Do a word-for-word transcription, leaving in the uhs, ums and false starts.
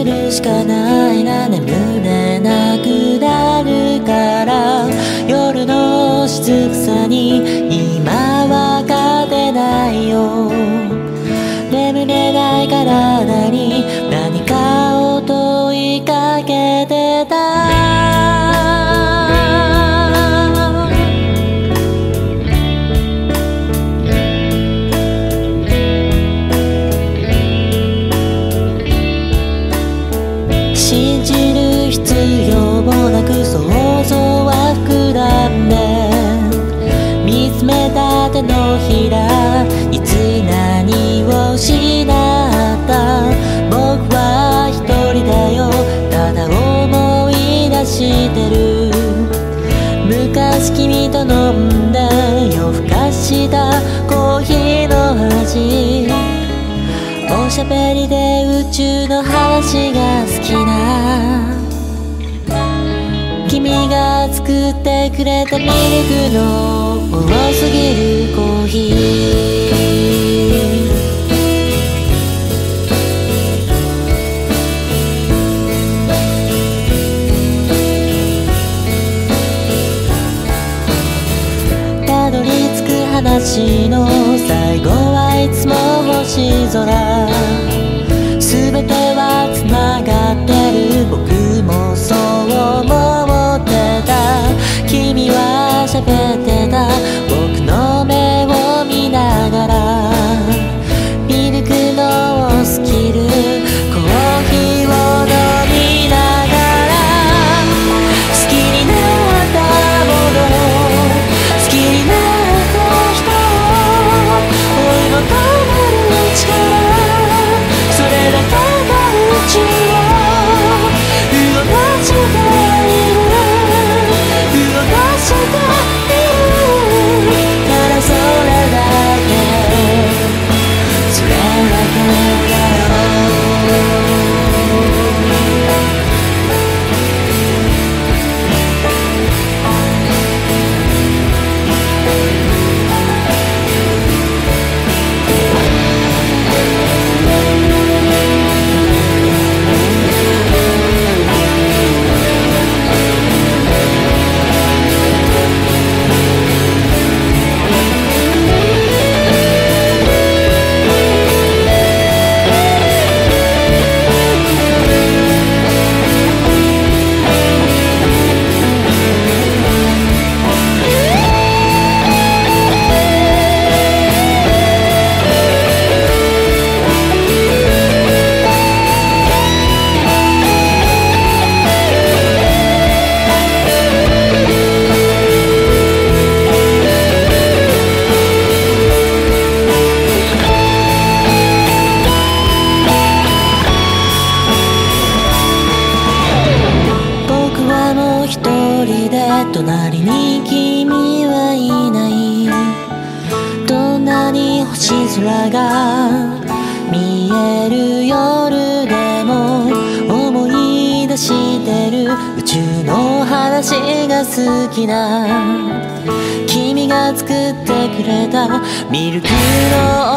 るしかないな、眠れなくなるから、夜の静かさに今は勝てないよ。眠れない体に何かを問いかけてた。信じる必要もなく想像は膨らんで、見つめた手のひら、いつ何を失った。僕は一人だよ、ただ思い出してる。昔君と飲んで夜更かしたコーヒーの味、おしゃべりで宇宙の話が好きな、君が作ってくれたミルクの多すぎるコーヒー。たどり着く話の最後はいつも星空、すべてはつながってる。僕もそう思ってた。君は喋ってた。僕の目を見ながら、ミルクのスキルコーヒーを飲みながら、好きになったもの、好きになった人を追い求める力、それだけが宇宙を動かしている、動かしている。ただそれだけ、それだけだよ。隣に君はいない。どんなに星空が見える夜でも思い出してる。宇宙の話が好きな、君が作ってくれたミルクの